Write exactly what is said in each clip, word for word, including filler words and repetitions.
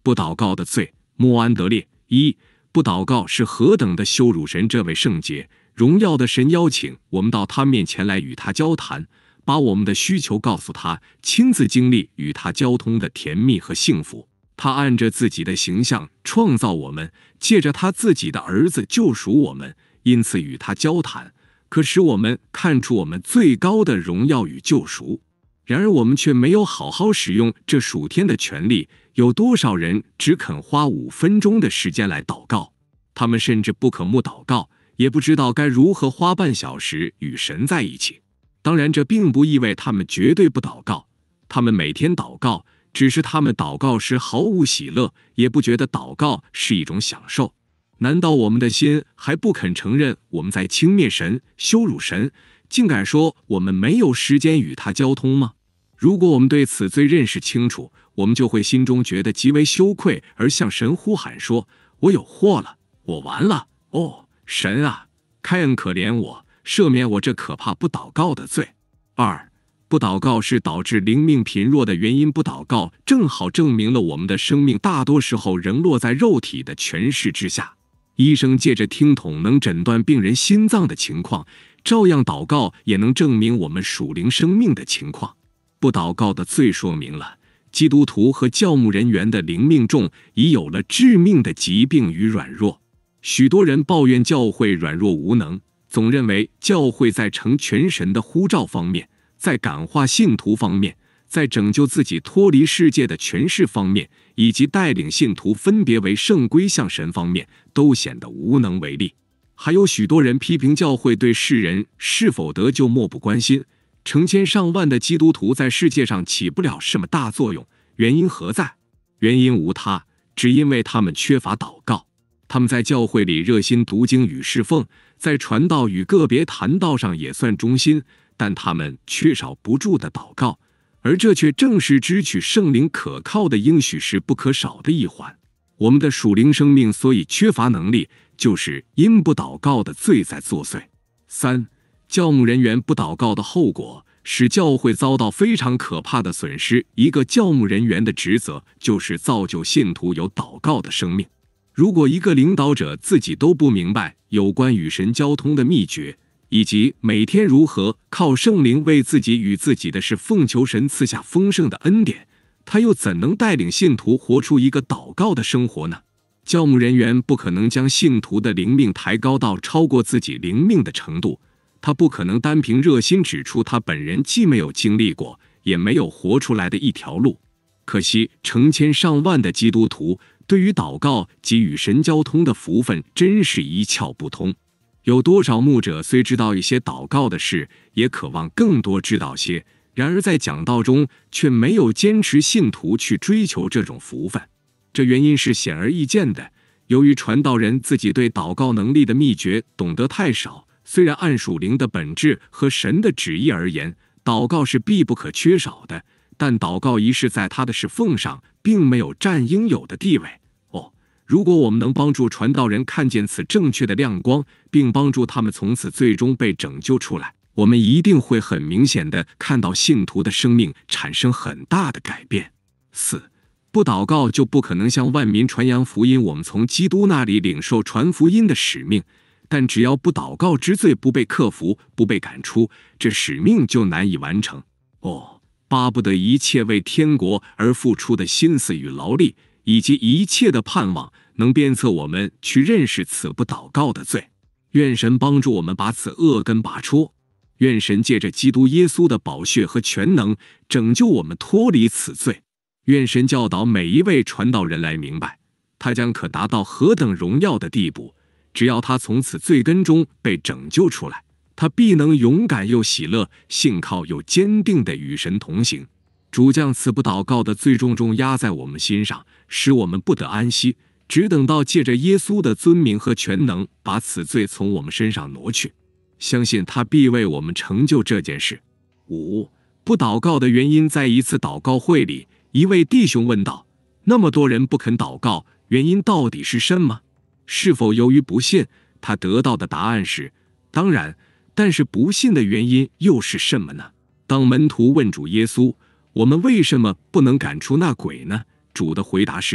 不祷告的罪，莫安德烈。一、不祷告是何等的羞辱神这位圣洁荣耀的神，邀请我们到他面前来与他交谈，把我们的需求告诉他，亲自经历与他交通的甜蜜和幸福。他按着自己的形象创造我们，借着他自己的儿子救赎我们，因此与他交谈，可使我们看出我们最高的荣耀与救赎。然而我们却没有好好使用这属天的权利，有多少人只肯花五分钟的时间来祷告？他们甚至不可慕祷告，也不知道该如何花半小时与神在一起。当然，这并不意味他们绝对不祷告，他们每天祷告，只是他们祷告时毫无喜乐，也不觉得祷告是一种享受。难道我们的心还不肯承认我们在轻蔑神、羞辱神，竟敢说我们没有时间与他交通吗？如果我们对此罪认识清楚，我们就会心中觉得极为羞愧，而向神呼喊说：我有祸了，我完了！哦，神啊，开恩可怜我，赦免我这可怕不祷告的罪。二、不祷告是导致灵命贫弱的原因。不祷告正好证明了我们的生命大多时候仍落在肉体的权势之下。医生借着听筒能诊断病人心脏的情况，照样祷告也能证明我们属灵生命的情况。不祷告的罪说明了基督徒和教牧人员的灵命中已有了致命的疾病与软弱。许多人抱怨教会软弱无能，总认为教会在成全神的呼召方面，在感化信徒方面，在拯救自己脱离世界的权势方面，以及带领信徒分别为圣归向神方面，都显得无能为力。还有许多人批评教会对世人是否得救漠不关心，成千上万的基督徒在世界上起不了什么大作用，原因何在？原因无他，只因为他们缺乏祷告。他们在教会里热心读经与侍奉，在传道与个别谈道上也算忠心，但他们缺少不住的祷告，而这却正是支取圣灵可靠的应许时不可少的一环。我们的属灵生命所以缺乏能力，就是因不祷告的罪在作祟。三、教牧人员不祷告的后果，使教会遭到非常可怕的损失。一个教牧人员的职责就是造就信徒有祷告的生命。如果一个领导者自己都不明白有关与神交通的秘诀，以及每天如何靠圣灵为自己与自己的事奉求神赐下丰盛的恩典，他又怎能带领信徒活出一个祷告的生活呢？教牧人员不可能将信徒的灵命抬高到超过自己灵命的程度，他不可能单凭热心指出他本人既没有经历过，也没有活出来的一条路。可惜成千上万的基督徒对于祷告及与神交通的福分真是一窍不通。有多少牧者虽知道一些祷告的事，也渴望更多知道些，然而在讲道中却没有坚持信徒去追求这种福分。这原因是显而易见的，由于传道人自己对祷告能力的秘诀懂得太少。虽然按属灵的本质和神的旨意而言，祷告是必不可缺少的，但祷告仪式在他的侍奉上并没有占应有的地位。哦，如果我们能帮助传道人看见此正确的亮光，并帮助他们从此最终被拯救出来，我们一定会很明显的看到信徒的生命产生很大的改变。四、不祷告就不可能向万民传扬福音。我们从基督那里领受传福音的使命，但只要不祷告之罪不被克服，不被赶出，这使命就难以完成。哦，巴不得一切为天国而付出的心思与劳力，以及一切的盼望，能鞭策我们去认识此不祷告的罪。愿神帮助我们把此恶根拔出，愿神借着基督耶稣的宝血和全能，拯救我们脱离此罪。愿神教导每一位传道人来明白，他将可达到何等荣耀的地步。只要他从此罪根中被拯救出来，他必能勇敢又喜乐，信靠又坚定地与神同行。主将此不祷告的罪重重压在我们心上，使我们不得安息，只等到借着耶稣的尊名和全能，把此罪从我们身上挪去。相信他必为我们成就这件事。五、不祷告的原因。在一次祷告会里，一位弟兄问道：那么多人不肯祷告，原因到底是什么？是否由于不信？他得到的答案是：当然，但是不信的原因又是什么呢？当门徒问主耶稣：我们为什么不能赶出那鬼呢？主的回答是：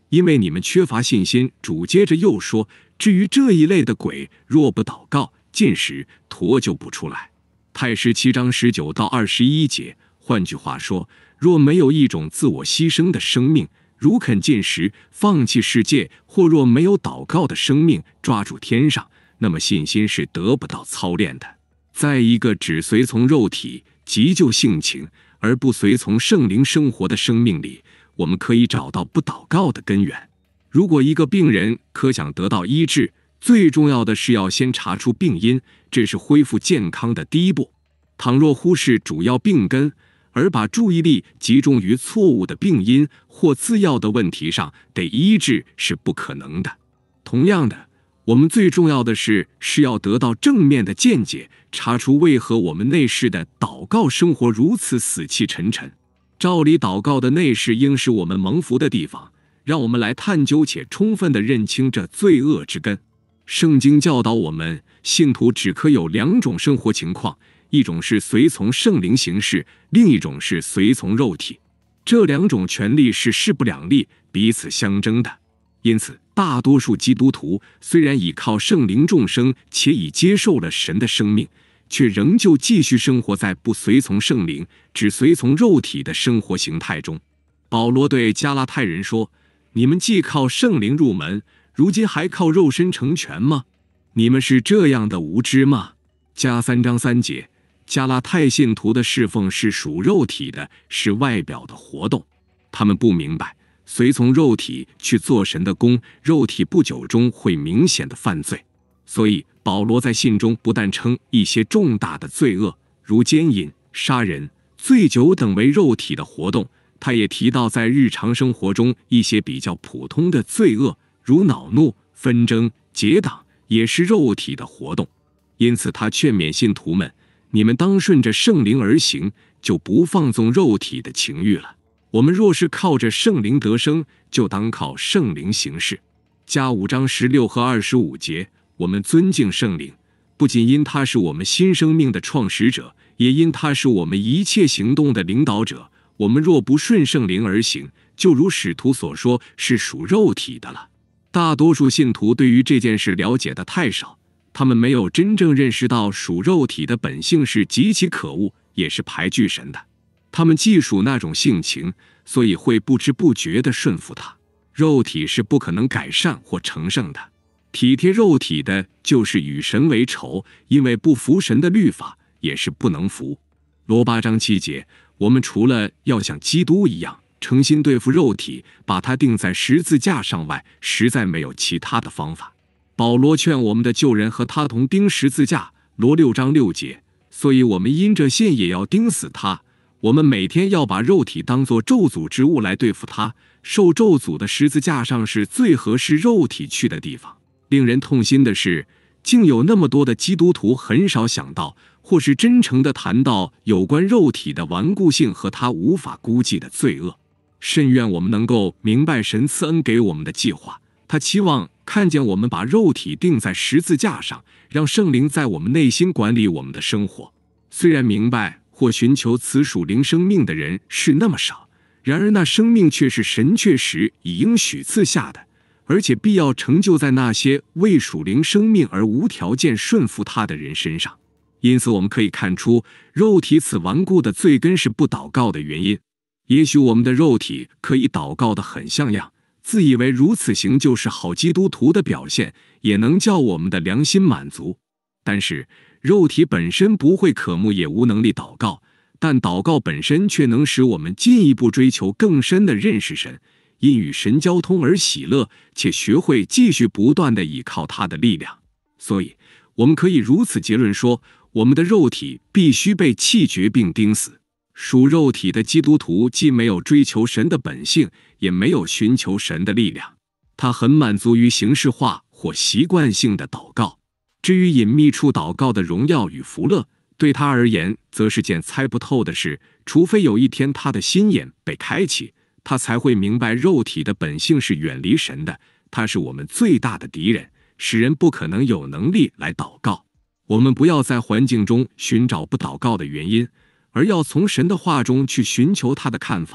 因为你们缺乏信心。主接着又说，至于这一类的鬼，若不祷告禁食，脱救不出来。太十七章十九到二十一节。换句话说，若没有一种自我牺牲的生命，如肯禁食，放弃世界，或若没有祷告的生命，抓住天上，那么信心是得不到操练的。在一个只随从肉体、急救性情，而不随从圣灵生活的生命里，我们可以找到不祷告的根源。如果一个病人可想得到医治，最重要的是要先查出病因，这是恢复健康的第一步。倘若忽视主要病根，而把注意力集中于错误的病因或次要的问题上，得医治是不可能的。同样的，我们最重要的是是要得到正面的见解，查出为何我们内室的祷告生活如此死气沉沉。照理，祷告的内室应是我们蒙福的地方，让我们来探究且充分地认清这罪恶之根。圣经教导我们，信徒只可有两种生活情况，一种是随从圣灵行事，另一种是随从肉体。这两种权利是势不两立，彼此相争的。因此，大多数基督徒虽然倚靠圣灵重生，且已接受了神的生命，却仍旧继续生活在不随从圣灵，只随从肉体的生活形态中。保罗对加拉太人说：“你们既靠圣灵入门，如今还靠肉身成全吗？你们是这样的无知吗？”加三章三节。加拉太信徒的侍奉是属肉体的，是外表的活动。他们不明白，随从肉体去做神的工，肉体不久中会明显的犯罪。所以保罗在信中不但称一些重大的罪恶，如奸淫、杀人、醉酒等为肉体的活动，他也提到在日常生活中一些比较普通的罪恶，如恼怒、纷争、结党，也是肉体的活动。因此他劝勉信徒们，你们当顺着圣灵而行，就不放纵肉体的情欲了。我们若是靠着圣灵得生，就当靠圣灵行事。加五章十六和二十五节。我们尊敬圣灵，不仅因他是我们新生命的创始者，也因他是我们一切行动的领导者。我们若不顺圣灵而行，就如使徒所说，是属肉体的了。大多数信徒对于这件事了解的太少，他们没有真正认识到属肉体的本性是极其可恶，也是排拒神的。他们既属那种性情，所以会不知不觉地顺服他。肉体是不可能改善或成圣的。体贴肉体的，就是与神为仇，因为不服神的律法，也是不能服。罗八章七节。我们除了要像基督一样诚心对付肉体，把它钉在十字架上外，实在没有其他的方法。保罗劝我们的旧人和他同钉十字架，罗六章六节。所以我们因着信也要钉死他。我们每天要把肉体当作咒诅之物来对付他。受咒诅的十字架上是最合适肉体去的地方。令人痛心的是，竟有那么多的基督徒很少想到，或是真诚地谈到有关肉体的顽固性和他无法估计的罪恶。甚愿我们能够明白神赐恩给我们的计划，他期望看见我们把肉体钉在十字架上，让圣灵在我们内心管理我们的生活。虽然明白或寻求此属灵生命的人是那么少，然而那生命却是神确实已应许赐下的，而且必要成就在那些为属灵生命而无条件顺服他的人身上。因此我们可以看出，肉体此顽固的罪根是不祷告的原因。也许我们的肉体可以祷告得很像样，自以为如此行就是好基督徒的表现，也能叫我们的良心满足。但是肉体本身不会渴慕，也无能力祷告，但祷告本身却能使我们进一步追求更深的认识神，因与神交通而喜乐，且学会继续不断地倚靠他的力量。所以我们可以如此结论说，我们的肉体必须被弃绝并钉死。属肉体的基督徒既没有追求神的本性，也没有寻求神的力量，他很满足于形式化或习惯性的祷告。至于隐秘处祷告的荣耀与福乐，对他而言则是件猜不透的事，除非有一天他的心眼被开启，他才会明白肉体的本性是远离神的，他是我们最大的敌人，使人不可能有能力来祷告。我们不要在环境中寻找不祷告的原因，而要从神的话中去寻求他的看法。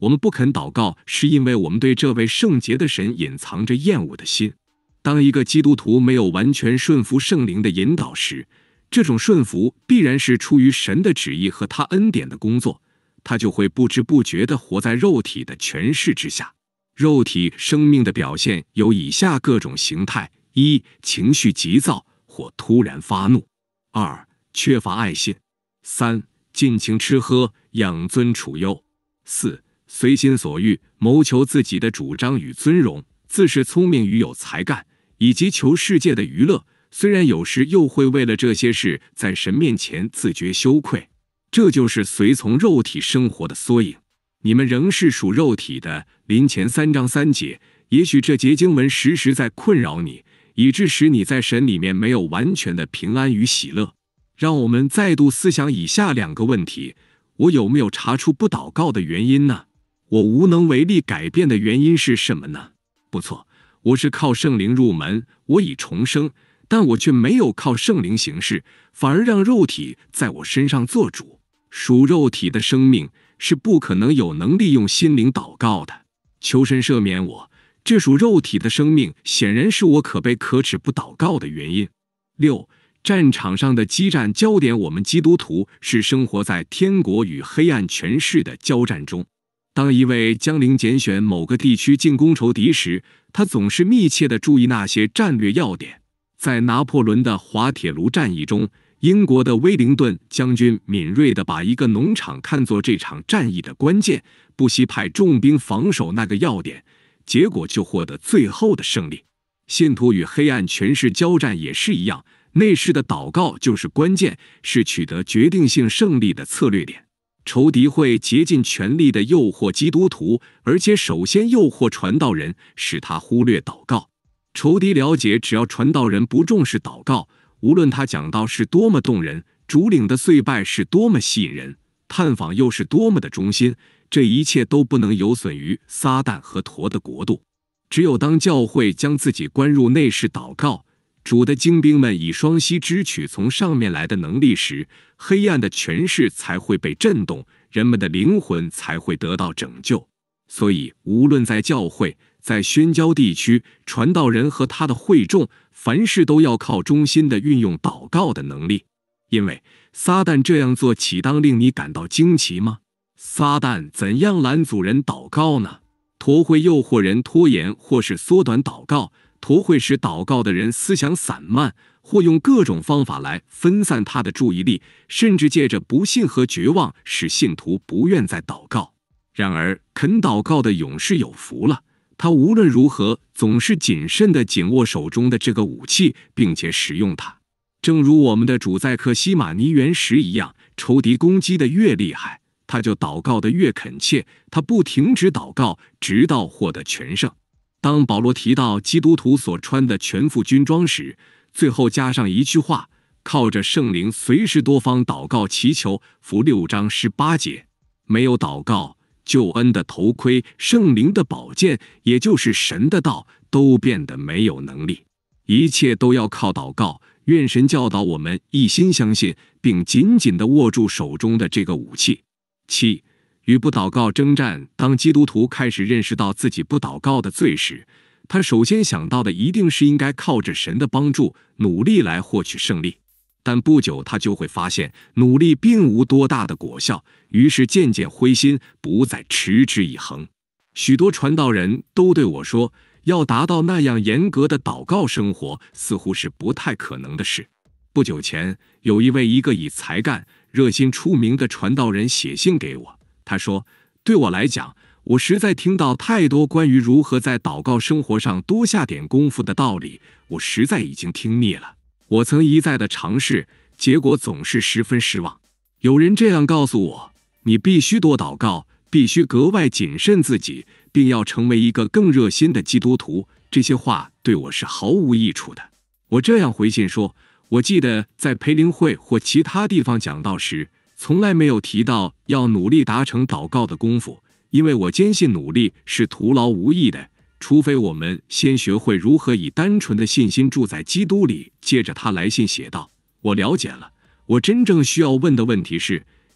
我们不肯祷告，是因为我们对这位圣洁的神隐藏着厌恶的心。当一个基督徒没有完全顺服圣灵的引导时，这种顺服必然是出于神的旨意和他恩典的工作，他就会不知不觉地活在肉体的权势之下。肉体生命的表现有以下各种形态：一、情绪急躁或突然发怒；二、缺乏爱心；三、尽情吃喝，养尊处优；四、随心所欲，谋求自己的主张与尊荣，自恃聪明与有才干，以及求世界的娱乐，虽然有时又会为了这些事在神面前自觉羞愧。这就是随从肉体生活的缩影。你们仍是属肉体的，林前三章三节。也许这节经文时时在困扰你，以致使你在神里面没有完全的平安与喜乐。让我们再度思想以下两个问题：我有没有查出不祷告的原因呢？我无能为力改变的原因是什么呢？不错，我是靠圣灵入门，我已重生，但我却没有靠圣灵行事，反而让肉体在我身上做主。属肉体的生命是不可能有能力用心灵祷告的。求神赦免我，这属肉体的生命显然是我可悲可耻不祷告的原因。六、战场上的激战焦点，我们基督徒是生活在天国与黑暗权势的交战中。当一位将领拣选某个地区进攻仇敌时，他总是密切地注意那些战略要点。在拿破仑的滑铁卢战役中，英国的威灵顿将军敏锐地把一个农场看作这场战役的关键，不惜派重兵防守那个要点，结果就获得最后的胜利。信徒与黑暗权势交战也是一样，内室的祷告就是关键，是取得决定性胜利的策略点。仇敌会竭尽全力地诱惑基督徒，而且首先诱惑传道人，使他忽略祷告。仇敌了解，只要传道人不重视祷告，无论他讲道是多么动人，主领的岁拜是多么吸引人，探访又是多么的忠心，这一切都不能有损于撒旦和驼的国度。只有当教会将自己关入内室祷告，主的精兵们以双膝支取从上面来的能力时，黑暗的权势才会被震动，人们的灵魂才会得到拯救。所以无论在教会，在宣教地区，传道人和他的会众，凡事都要靠忠心地运用祷告的能力。因为撒旦这样做岂当令你感到惊奇吗？撒旦怎样拦阻人祷告呢？驼会诱惑人拖延或是缩短祷告，驼会使祷告的人思想散漫，或用各种方法来分散他的注意力，甚至借着不信和绝望使信徒不愿再祷告。然而肯祷告的勇士有福了，他无论如何总是谨慎地紧握手中的这个武器，并且使用它。正如我们的主在克西马尼园时一样，仇敌攻击的越厉害，他就祷告的越恳切，他不停止祷告，直到获得全胜。当保罗提到基督徒所穿的全副军装时，最后加上一句话：靠着圣灵随时多方祷告祈求。符六章十八节。没有祷告，救恩的头盔，圣灵的宝剑，也就是神的道，都变得没有能力。一切都要靠祷告。愿神教导我们一心相信，并紧紧地握住手中的这个武器。七、与不祷告征战。当基督徒开始认识到自己不祷告的罪时，他首先想到的一定是应该靠着神的帮助努力来获取胜利。但不久他就会发现努力并无多大的果效，于是渐渐灰心，不再持之以恒。许多传道人都对我说，要达到那样严格的祷告生活似乎是不太可能的事。不久前，有一位一个以才干、热心出名的传道人写信给我，他说，对我来讲，我实在听到太多关于如何在祷告生活上多下点功夫的道理，我实在已经听腻了。我曾一再的尝试，结果总是十分失望。有人这样告诉我，你必须多祷告，必须格外谨慎自己，并要成为一个更热心的基督徒。这些话对我是毫无益处的。我这样回信说，我记得在培灵会或其他地方讲道时，从来没有提到要努力达成祷告的功夫，因为我坚信努力是徒劳无益的，除非我们先学会如何以单纯的信心住在基督里。接着他来信写道，我了解了，我真正需要问的问题是，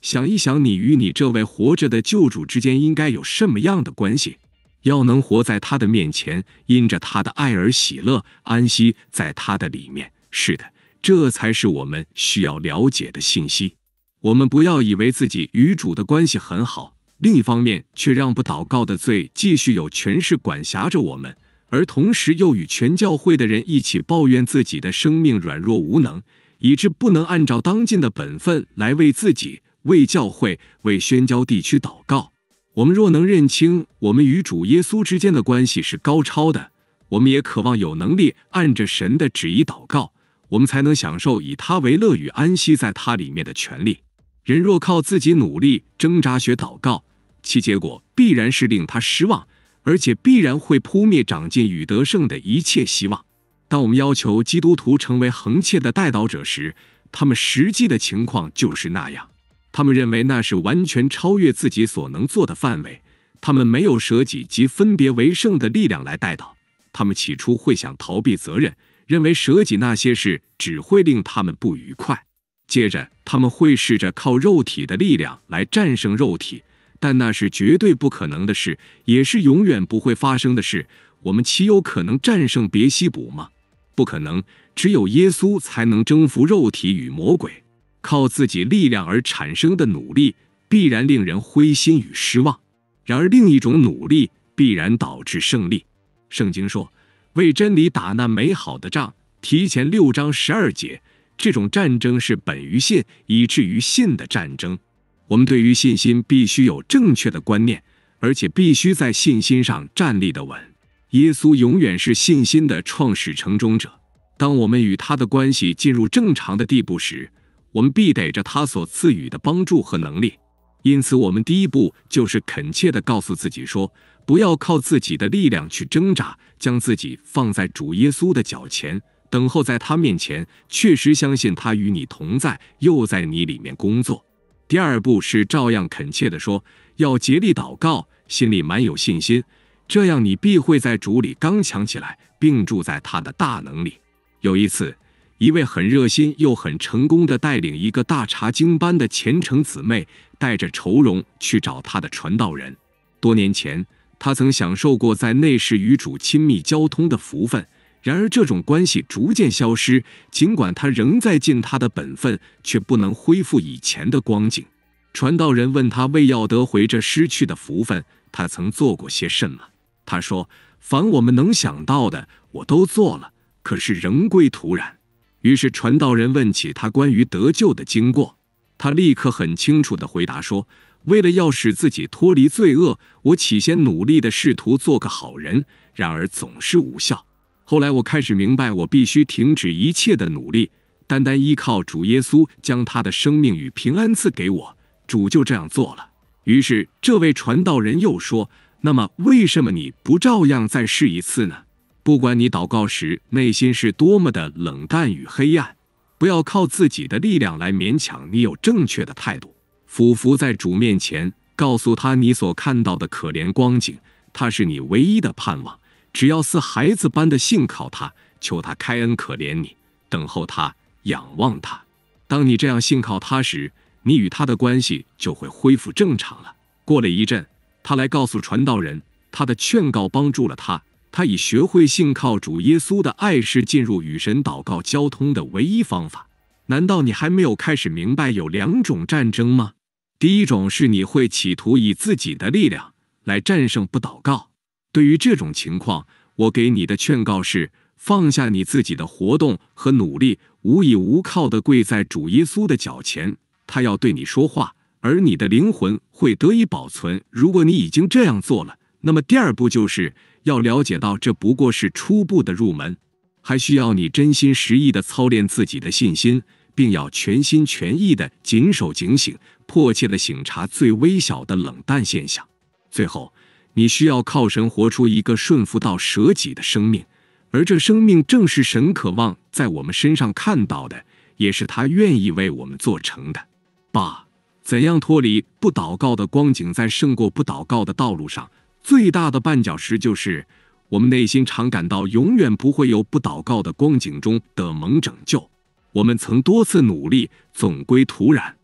想一想，你与你这位活着的救主之间应该有什么样的关系？要能活在他的面前，因着他的爱而喜乐，安息在他的里面。是的，这才是我们需要了解的信息。我们不要以为自己与主的关系很好，另一方面却让不祷告的罪继续有权势管辖着我们，而同时又与全教会的人一起抱怨自己的生命软弱无能，以致不能按照当尽的本分来为自己、为教会、为宣教地区祷告。我们若能认清我们与主耶稣之间的关系是高超的，我们也渴望有能力按着神的旨意祷告，我们才能享受以他为乐与安息在他里面的权利。人若靠自己努力挣扎学祷告，其结果必然是令他失望，而且必然会扑灭长进与得胜的一切希望。当我们要求基督徒成为恒切的代祷者时，他们实际的情况就是那样。他们认为那是完全超越自己所能做的范围，他们没有舍己及分别为圣的力量来代祷。他们起初会想逃避责任，认为舍己那些事只会令他们不愉快。接着他们会试着靠肉体的力量来战胜肉体，但那是绝对不可能的事，也是永远不会发生的事。我们岂有可能战胜别西卜吗？不可能，只有耶稣才能征服肉体与魔鬼。靠自己力量而产生的努力必然令人灰心与失望，然而另一种努力必然导致胜利。圣经说，为真理打那美好的仗，提前六章十二节，这种战争是本于信以至于信的战争。我们对于信心必须有正确的观念，而且必须在信心上站立得稳。耶稣永远是信心的创始成终者。当我们与他的关系进入正常的地步时，我们必得着他所赐予的帮助和能力。因此我们第一步就是恳切地告诉自己说，不要靠自己的力量去挣扎，将自己放在主耶稣的脚前，等候在他面前，确实相信他与你同在，又在你里面工作。第二步是照样恳切地说，要竭力祷告，心里满有信心，这样你必会在主里刚强起来，并住在他的大能里。有一次，一位很热心又很成功地带领一个大查经班的虔诚姊妹，带着愁容去找他的传道人。多年前，他曾享受过在内室与主亲密交通的福分，然而这种关系逐渐消失，尽管他仍在尽他的本分，却不能恢复以前的光景。传道人问他，为要得回这失去的福分，他曾做过些什么？他说，凡我们能想到的，我都做了，可是仍归徒然。于是传道人问起他关于得救的经过，他立刻很清楚地回答说，为了要使自己脱离罪恶，我起先努力地试图做个好人，然而总是无效。后来我开始明白，我必须停止一切的努力，单单依靠主耶稣将他的生命与平安赐给我。主就这样做了。于是这位传道人又说，那么为什么你不照样再试一次呢？不管你祷告时内心是多么的冷淡与黑暗，不要靠自己的力量来勉强你有正确的态度。俯伏在主面前，告诉他你所看到的可怜光景，他是你唯一的盼望。只要似孩子般的信靠他，求他开恩可怜你，等候他，仰望他。当你这样信靠他时，你与他的关系就会恢复正常了。过了一阵，他来告诉传道人，他的劝告帮助了他。他已学会信靠主耶稣的爱是进入与神祷告交通的唯一方法。难道你还没有开始明白有两种战争吗？第一种是你会企图以自己的力量来战胜不祷告。对于这种情况，我给你的劝告是，放下你自己的活动和努力，无依无靠地跪在主耶稣的脚前，他要对你说话，而你的灵魂会得以保存。如果你已经这样做了，那么第二步就是要了解到这不过是初步的入门，还需要你真心实意地操练自己的信心，并要全心全意地谨守警醒，迫切地省察最微小的冷淡现象。最后，你需要靠神活出一个顺服到舍己的生命，而这生命正是神渴望在我们身上看到的，也是他愿意为我们做成的。八、怎样脱离不祷告的光景？在胜过不祷告的道路上，最大的绊脚石就是我们内心常感到永远不会由不祷告的光景中得蒙拯救。我们曾多次努力，总归徒然。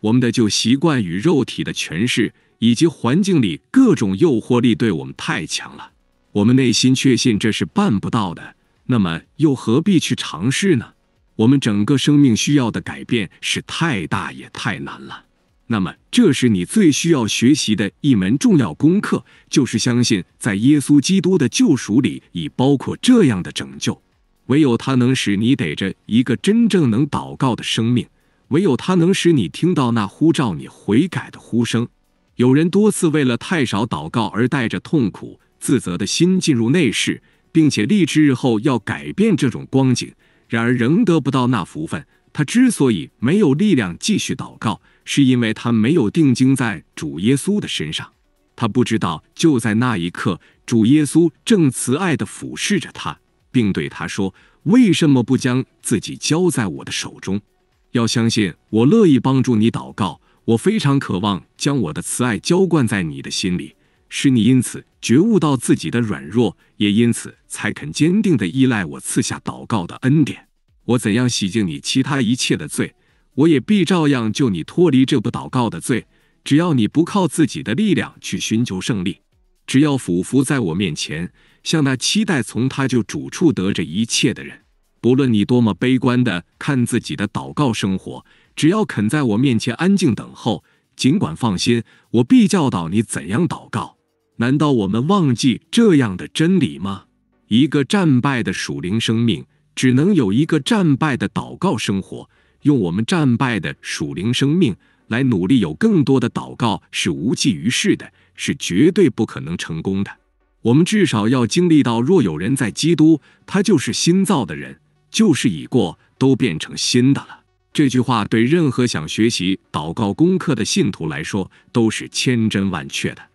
我们的旧习惯与肉体的权势，以及环境里各种诱惑力对我们太强了。我们内心确信这是办不到的，那么又何必去尝试呢？我们整个生命需要的改变是太大也太难了。那么这是你最需要学习的一门重要功课，就是相信在耶稣基督的救赎里已包括这样的拯救。唯有他能使你得着一个真正能祷告的生命，唯有他能使你听到那呼召你悔改的呼声。有人多次为了太少祷告而带着痛苦、自责的心进入内室，并且立志日后要改变这种光景，然而仍得不到那福分。他之所以没有力量继续祷告，是因为他没有定睛在主耶稣的身上。他不知道就在那一刻，主耶稣正慈爱地俯视着他，并对他说：为什么不将自己交在我的手中？要相信我乐意帮助你祷告，我非常渴望将我的慈爱浇灌在你的心里，使你因此觉悟到自己的软弱，也因此才肯坚定地依赖我赐下祷告的恩典。我怎样洗净你其他一切的罪，我也必照样救你脱离这不祷告的罪。只要你不靠自己的力量去寻求胜利，只要俯伏在我面前，像那期待从他就主处得着一切的人。不论你多么悲观地看自己的祷告生活，只要肯在我面前安静等候，尽管放心，我必教导你怎样祷告。难道我们忘记这样的真理吗？一个战败的属灵生命只能有一个战败的祷告生活，用我们战败的属灵生命来努力有更多的祷告是无济于事的，是绝对不可能成功的。我们至少要经历到，若有人在基督，他就是新造的人，旧事已过，都变成新的了。这句话对任何想学习祷告功课的信徒来说都是千真万确的。